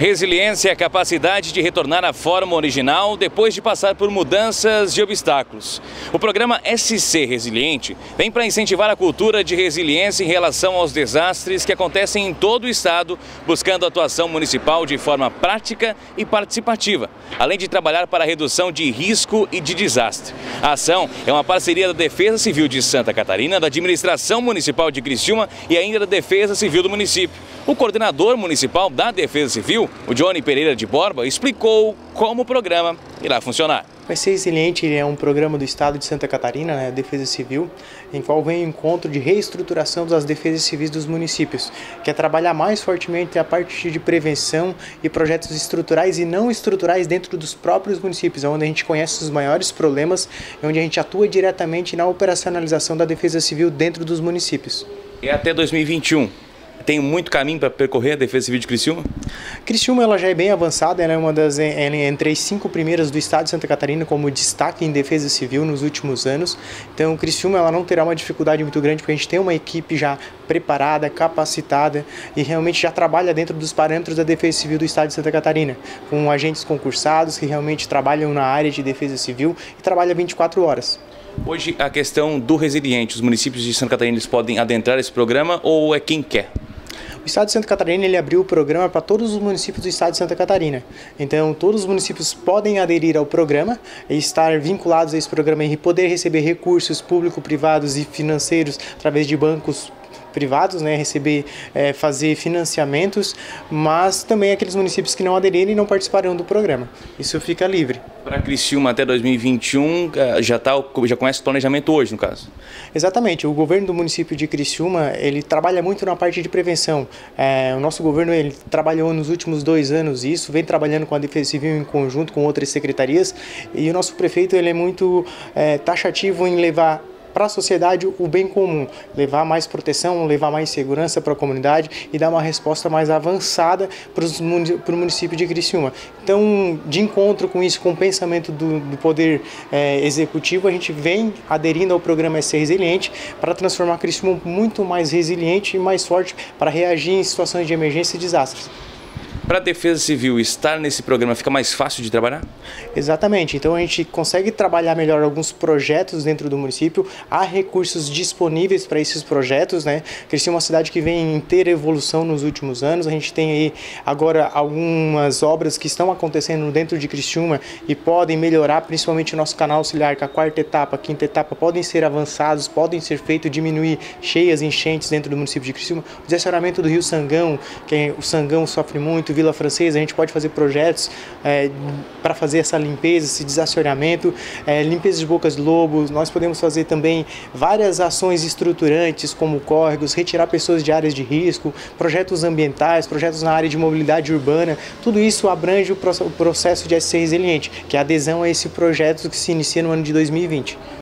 Resiliência é a capacidade de retornar à forma original depois de passar por mudanças e obstáculos. O programa SC Resiliente vem para incentivar a cultura de resiliência em relação aos desastres que acontecem em todo o estado, buscando atuação municipal de forma prática e participativa, além de trabalhar para a redução de risco e de desastre. A ação é uma parceria da Defesa Civil de Santa Catarina, da Administração Municipal de Criciúma e ainda da Defesa Civil do município. O coordenador municipal da Defesa Civil, o Johnny Pereira de Borba, explicou como o programa irá funcionar. O SC Resiliente é um programa do Estado de Santa Catarina, né, Defesa Civil, em qual vem o encontro de reestruturação das defesas civis dos municípios, que é trabalhar mais fortemente a parte de prevenção e projetos estruturais e não estruturais dentro dos próprios municípios, onde a gente conhece os maiores problemas e onde a gente atua diretamente na operacionalização da Defesa Civil dentro dos municípios. E até 2021? Tem muito caminho para percorrer a Defesa Civil de Criciúma? Criciúma ela já é bem avançada, ela é uma das entre as 5 primeiras do estado de Santa Catarina como destaque em Defesa Civil nos últimos anos. Então Criciúma ela não terá uma dificuldade muito grande porque a gente tem uma equipe já preparada, capacitada e realmente já trabalha dentro dos parâmetros da Defesa Civil do estado de Santa Catarina, com agentes concursados que realmente trabalham na área de Defesa Civil e trabalham 24 horas. Hoje a questão do resiliente, os municípios de Santa Catarina eles podem adentrar esse programa ou é quem quer? O Estado de Santa Catarina ele abriu o programa para todos os municípios do Estado de Santa Catarina. Então, todos os municípios podem aderir ao programa e estar vinculados a esse programa e poder receber recursos público-privados e financeiros através de bancos privados, né, fazer financiamentos, mas também aqueles municípios que não aderirem não participarão do programa. Isso fica livre. Para Criciúma até 2021 já começa o planejamento hoje, no caso? Exatamente. O governo do município de Criciúma ele trabalha muito na parte de prevenção. O nosso governo ele trabalhou nos últimos 2 anos isso, vem trabalhando com a Defesa Civil em conjunto com outras secretarias e o nosso prefeito ele é muito taxativo em levar para a sociedade o bem comum, levar mais proteção, levar mais segurança para a comunidade e dar uma resposta mais avançada para o município de Criciúma. Então, de encontro com isso, com o pensamento do Poder Executivo, a gente vem aderindo ao programa SC Resiliente para transformar Criciúma muito mais resiliente e mais forte para reagir em situações de emergência e desastres. Para a Defesa Civil estar nesse programa fica mais fácil de trabalhar? Exatamente, então a gente consegue trabalhar melhor alguns projetos dentro do município, há recursos disponíveis para esses projetos, né? Criciúma é uma cidade que vem em ter evolução nos últimos anos, a gente tem aí agora algumas obras que estão acontecendo dentro de Criciúma e podem melhorar, principalmente o nosso canal auxiliar, que a 4ª etapa, a 5ª etapa podem ser avançados, podem ser feitos, diminuir cheias e enchentes dentro do município de Criciúma, o desacionamento do Rio Sangão, que o Sangão sofre muito, Vila Francesa, a gente pode fazer projetos para fazer essa limpeza, esse desacionamento, limpeza de bocas de lobos, nós podemos fazer também várias ações estruturantes como córregos, retirar pessoas de áreas de risco, projetos ambientais, projetos na área de mobilidade urbana, tudo isso abrange o processo de SC Resiliente, que é a adesão a esse projeto que se inicia no ano de 2020.